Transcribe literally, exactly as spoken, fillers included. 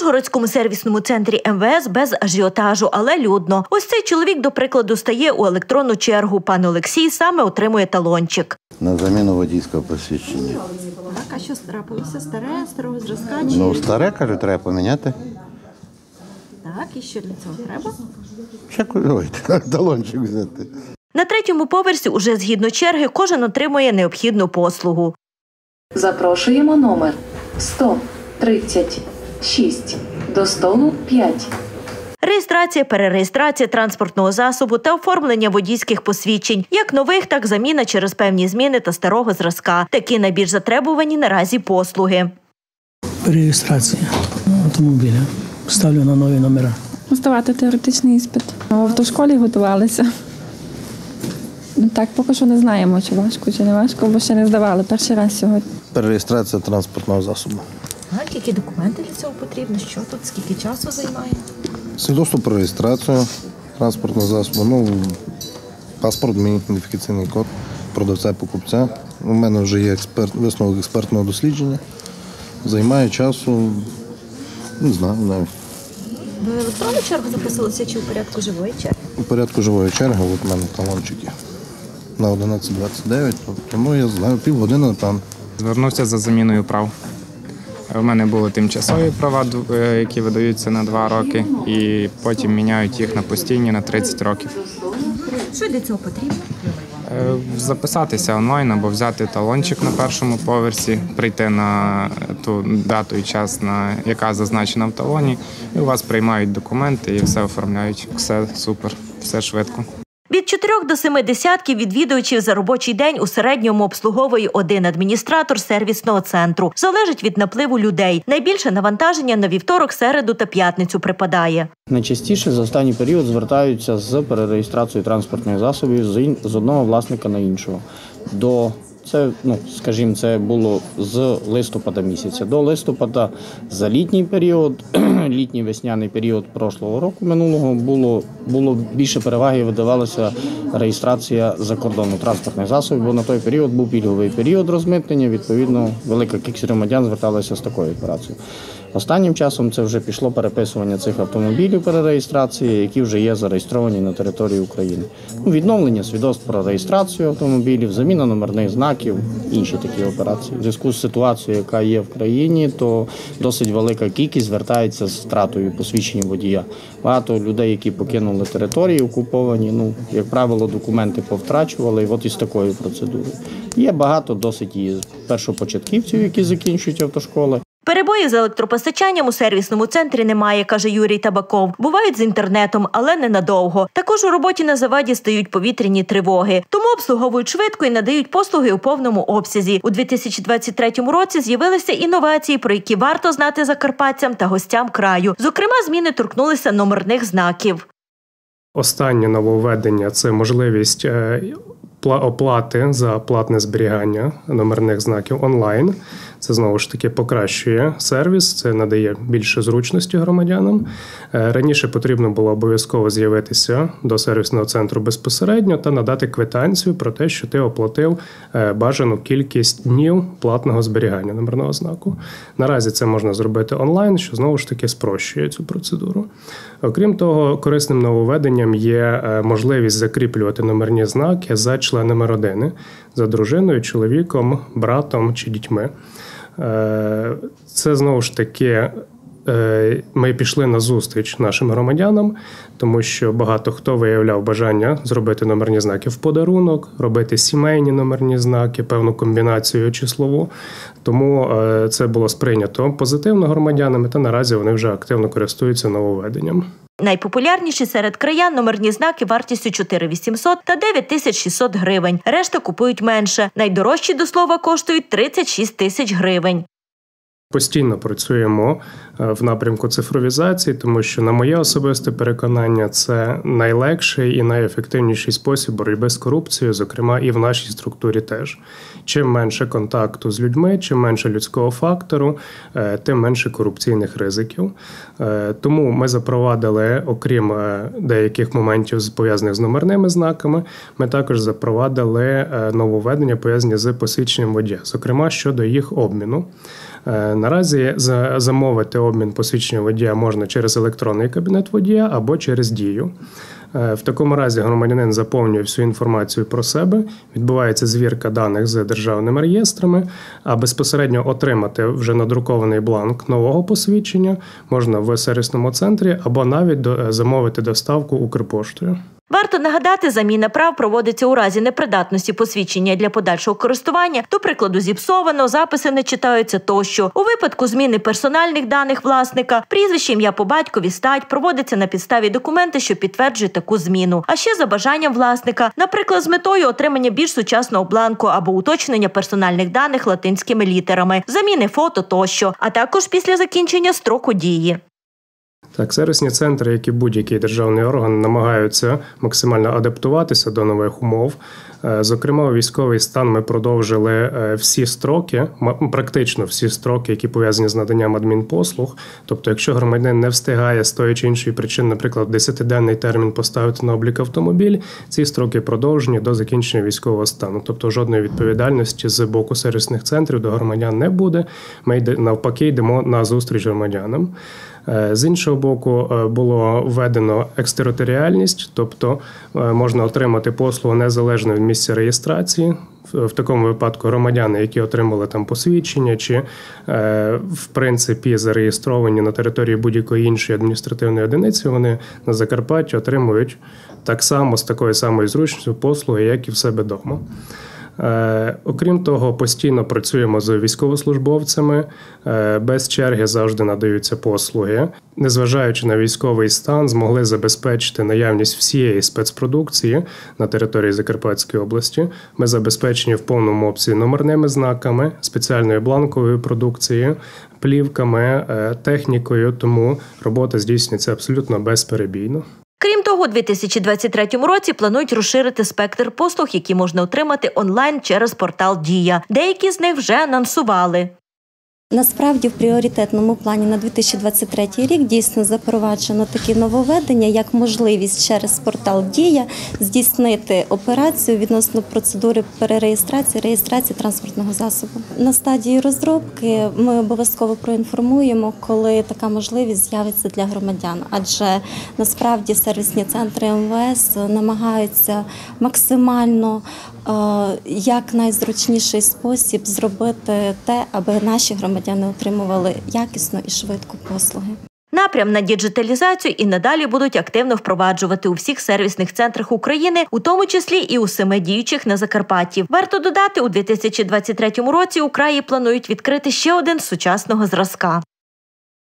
Ужгородському сервісному центрі ем ве ес без ажіотажу, але людно. Ось цей чоловік, до прикладу, стає у електронну чергу. Пан Олексій саме отримує талончик. На заміну водійського посвідчення. Так, а що трапилося? Старе, старого зразка? Чи... Ну, старе, кажу, треба поміняти. Так, і що для цього треба? Ще ой, талончик взяти. На третьому поверсі, уже згідно черги, кожен отримує необхідну послугу. Запрошуємо номер сто тридцять шість до столу п'ять. Реєстрація, перереєстрація транспортного засобу та оформлення водійських посвідчень. Як нових, так заміна через певні зміни та старого зразка. Такі найбільш затребувані наразі послуги. Перереєстрація автомобіля. Ставлю на нові номера. Здавати теоретичний іспит. В автошколі готувалися. Так, поки що не знаємо, чи важко, чи не важко, бо ще не здавали. Перший раз сьогодні. Перереєстрація транспортного засобу. А які документи для цього потрібно? Що тут? Скільки часу займає? Свідоцтво про реєстрацію транспортного засобу. Ну, паспорт, мій ідентифікаційний код продавця-покупця. У мене вже є експерт, висновок експертного дослідження. Займає часу, не знаю, навіть. Ви в електронну чергу записалися чи у порядку живої черги? У порядку живої черги, от у мене талончики на одинадцять двадцять дев'ять, тому я знаю, півгодини, напевно. Звернувся за заміною прав. У мене були тимчасові права, які видаються на два роки, і потім міняють їх на постійні на тридцять років. Що для цього потрібно? Записатися онлайн або взяти талончик на першому поверсі, прийти на ту дату і час, на яка зазначена в талоні, і у вас приймають документи і все оформляють. Все супер, все швидко. Від чотирьох до семи десятків відвідувачів за робочий день у середньому обслуговує один адміністратор сервісного центру. Залежить від напливу людей. Найбільше навантаження на вівторок, середу та п'ятницю припадає. Найчастіше за останній період звертаються з перереєстрацією транспортних засобів з одного власника на іншого. До Це, ну, скажімо, це було з листопада місяця. До листопада за літній період, літній весняний період прошлого року минулого було, було більше переваги, видавалася реєстрація за кордону транспортних засобів, бо на той період був пільговий період розмитнення, відповідно, велика кількість громадян зверталася з такою операцією. Останнім часом це вже пішло переписування цих автомобілів перереєстрації, які вже є зареєстровані на території України. Ну, відновлення свідоцтв про реєстрацію автомобілів, заміна номерних знаків, інші такі операції. У зв'язку з ситуацією, яка є в країні, то досить велика кількість звертається з втратою посвідчення водія. Багато людей, які покинули території окуповані, ну, як правило, документи повтрачували, і от із такою процедурою. Є багато досить і першопочатківців, які закінчують автошколи. Перебоїв з електропостачанням у сервісному центрі немає, каже Юрій Табаков. Бувають з інтернетом, але ненадовго. Також у роботі на заваді стають повітряні тривоги. Тому обслуговують швидко і надають послуги у повному обсязі. У дві тисячі двадцять третьому році з'явилися інновації, про які варто знати закарпатцям та гостям краю. Зокрема, зміни торкнулися номерних знаків. Останнє нововведення – це можливість оплати за платне зберігання номерних знаків онлайн. Це, знову ж таки, покращує сервіс, це надає більше зручності громадянам. Раніше потрібно було обов'язково з'явитися до сервісного центру безпосередньо та надати квитанцію про те, що ти оплатив бажану кількість днів платного зберігання номерного знаку. Наразі це можна зробити онлайн, що, знову ж таки, спрощує цю процедуру. Окрім того, корисним нововведенням є можливість закріплювати номерні знаки за членами родини, за дружиною, чоловіком, братом чи дітьми. Це, знову ж таки, ми пішли на зустріч нашим громадянам, тому що багато хто виявляв бажання зробити номерні знаки в подарунок, робити сімейні номерні знаки, певну комбінацію числову. Тому це було сприйнято позитивно громадянами, та наразі вони вже активно користуються нововведенням. Найпопулярніші серед краян номерні знаки вартістю чотири тисячі вісімсот та дев'ять тисяч шістсот гривень. Решта купують менше. Найдорожчі, до слова, коштують тридцять шість тисяч гривень. Постійно працюємо в напрямку цифровізації, тому що, на моє особисте переконання, це найлегший і найефективніший спосіб боротьби з корупцією, зокрема і в нашій структурі теж. Чим менше контакту з людьми, чим менше людського фактору, тим менше корупційних ризиків. Тому ми запровадили, окрім деяких моментів, пов'язаних з номерними знаками, ми також запровадили нововведення, пов'язані з посвідченням водія, зокрема щодо їх обміну. Наразі замовити обмін посвідчення водія можна через електронний кабінет водія або через Дію. В такому разі громадянин заповнює всю інформацію про себе, відбувається звірка даних з державними реєстрами, а безпосередньо отримати вже надрукований бланк нового посвідчення можна в сервісному центрі або навіть замовити доставку Укрпоштою. Варто нагадати, заміна прав проводиться у разі непридатності посвідчення для подальшого користування, до прикладу, зіпсовано, записи не читаються тощо. У випадку зміни персональних даних власника, прізвище, ім'я по батькові, стать, проводиться на підставі документи, що підтверджують таку зміну. А ще за бажанням власника, наприклад, з метою отримання більш сучасного бланку або уточнення персональних даних латинськими літерами, заміни фото тощо, а також після закінчення строку дії. Так, сервісні центри, як і будь-який державний орган, намагаються максимально адаптуватися до нових умов. Зокрема, у військовий стан ми продовжили всі строки, практично всі строки, які пов'язані з наданням адмінпослуг. Тобто, якщо громадянин не встигає з тої чи іншої причини, наприклад, десятиденний термін поставити на облік автомобіль, ці строки продовжені до закінчення військового стану. Тобто, жодної відповідальності з боку сервісних центрів до громадян не буде. Ми навпаки йдемо на зустріч громадянам. З іншого боку, було введено екстериторіальність, тобто можна отримати послугу незалежно від місця реєстрації. В такому випадку громадяни, які отримали там посвідчення чи, в принципі, зареєстровані на території будь-якої іншої адміністративної одиниці, вони на Закарпатті отримують так само з такою самою зручністю послуги, як і в себе вдома. Е, окрім того, постійно працюємо з військовослужбовцями, е, без черги завжди надаються послуги. Незважаючи на військовий стан, змогли забезпечити наявність всієї спецпродукції на території Закарпатської області. Ми забезпечені в повному обсязі номерними знаками, спеціальною бланковою продукцією, плівками, е, технікою, тому робота здійснюється абсолютно безперебійно. Крім того, у дві тисячі двадцять третьому році планують розширити спектр послуг, які можна отримати онлайн через портал «Дія». Деякі з них вже анонсували. Насправді, в пріоритетному плані на дві тисячі двадцять третій рік дійсно запроваджено такі нововведення, як можливість через портал «Дія» здійснити операцію відносно процедури перереєстрації, реєстрації транспортного засобу. На стадії розробки ми обов'язково проінформуємо, коли така можливість з'явиться для громадян. Адже насправді сервісні центри ем ве ес намагаються максимально як найзручніший спосіб зробити те, аби наші громадяни отримували якісно і швидко послуги. Напрям на діджиталізацію і надалі будуть активно впроваджувати у всіх сервісних центрах України, у тому числі і у семи діючих на Закарпатті. Варто додати, у дві тисячі двадцять третьому році у краї планують відкрити ще один з сучасного зразка.